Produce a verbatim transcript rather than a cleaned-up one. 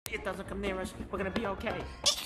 It doesn't come near us. We're gonna be okay.